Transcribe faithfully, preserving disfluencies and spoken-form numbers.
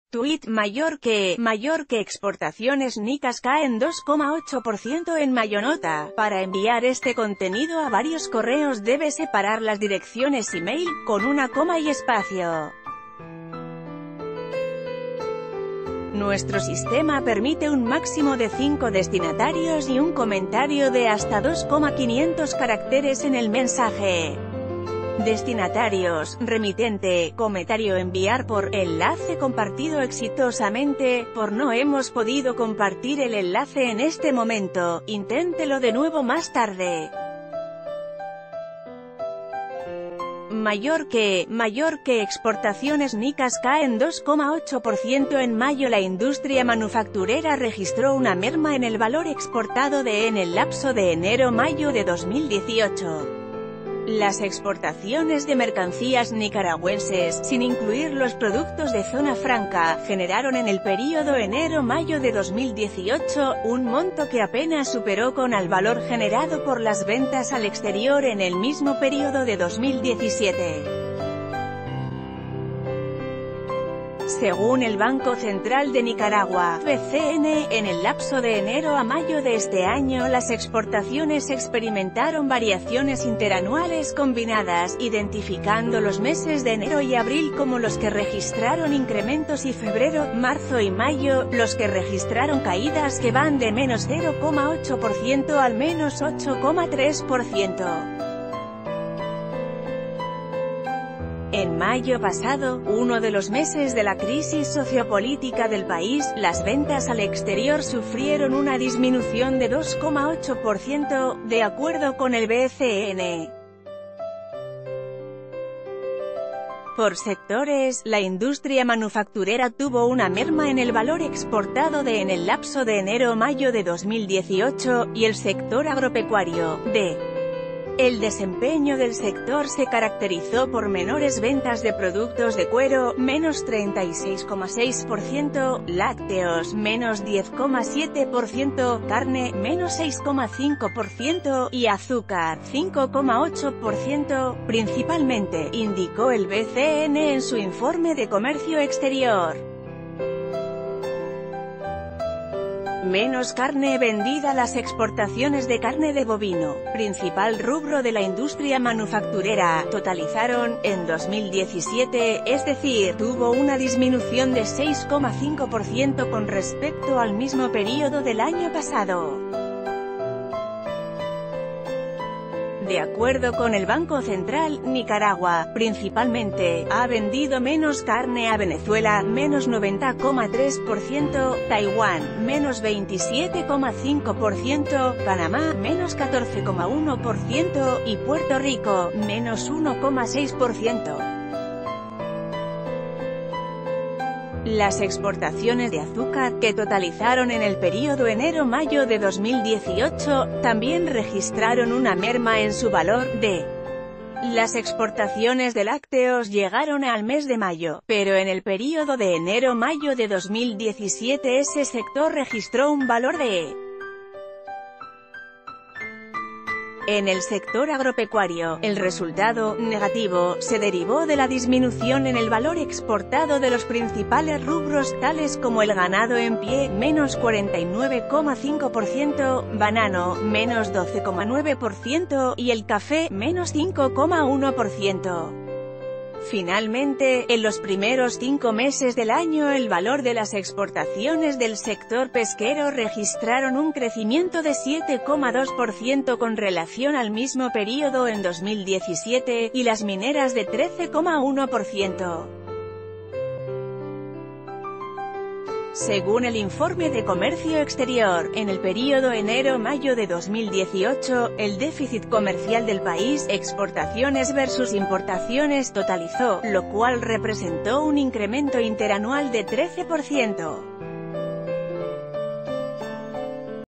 Tuit: mayor que, mayor que exportaciones nicas caen dos coma ocho por ciento en mayo. Nota: para enviar este contenido a varios correos debe separar las direcciones email, con una coma y espacio. Nuestro sistema permite un máximo de cinco destinatarios y un comentario de hasta dos coma quinientos caracteres en el mensaje. Destinatarios: remitente, comentario, enviar por, enlace compartido exitosamente, por no hemos podido compartir el enlace en este momento, inténtelo de nuevo más tarde. Mayor que, mayor que exportaciones nicas caen dos coma ocho por ciento en mayo. La industria manufacturera registró una merma en el valor exportado de en el lapso de enero-mayo de dos mil dieciocho. Las exportaciones de mercancías nicaragüenses, sin incluir los productos de zona franca, generaron en el período enero-mayo de dos mil dieciocho, un monto que apenas superó con el valor generado por las ventas al exterior en el mismo período de dos mil diecisiete. Según el Banco Central de Nicaragua, B C N, en el lapso de enero a mayo de este año las exportaciones experimentaron variaciones interanuales combinadas, identificando los meses de enero y abril como los que registraron incrementos y febrero, marzo y mayo, los que registraron caídas que van de menos cero coma ocho por ciento al menos ocho coma tres por ciento. En mayo pasado, uno de los meses de la crisis sociopolítica del país, las ventas al exterior sufrieron una disminución de dos coma ocho por ciento, de acuerdo con el B C N. Por sectores, la industria manufacturera tuvo una merma en el valor exportado de en el lapso de enero-mayo de dos mil dieciocho, y el sector agropecuario, de El desempeño del sector se caracterizó por menores ventas de productos de cuero, menos treinta y seis coma seis por ciento, lácteos, menos diez coma siete por ciento, carne, menos seis coma cinco por ciento, y azúcar, cinco coma ocho por ciento, principalmente, indicó el B C N en su informe de comercio exterior. Menos carne vendida. Las exportaciones de carne de bovino, principal rubro de la industria manufacturera, totalizaron, en dos mil diecisiete, es decir, tuvo una disminución de seis coma cinco por ciento con respecto al mismo periodo del año pasado. De acuerdo con el Banco Central, Nicaragua, principalmente, ha vendido menos carne a Venezuela, menos noventa coma tres por ciento, Taiwán, menos veintisiete coma cinco por ciento, Panamá, menos catorce coma uno por ciento, y Puerto Rico, menos uno coma seis por ciento. Las exportaciones de azúcar, que totalizaron en el período enero-mayo de dos mil dieciocho, también registraron una merma en su valor, de. Las exportaciones de lácteos llegaron al mes de mayo, pero en el período de enero-mayo de dos mil diecisiete ese sector registró un valor de. En el sector agropecuario, el resultado, negativo, se derivó de la disminución en el valor exportado de los principales rubros, tales como el ganado en pie, menos cuarenta y nueve coma cinco por ciento, banano, menos doce coma nueve por ciento, y el café, menos cinco coma uno por ciento. Finalmente, en los primeros cinco meses del año el valor de las exportaciones del sector pesquero registraron un crecimiento de siete coma dos por ciento con relación al mismo periodo en dos mil diecisiete, y las mineras de trece coma uno por ciento. Según el informe de comercio exterior, en el período enero-mayo de dos mil dieciocho, el déficit comercial del país, exportaciones versus importaciones, totalizó, lo cual representó un incremento interanual de trece por ciento.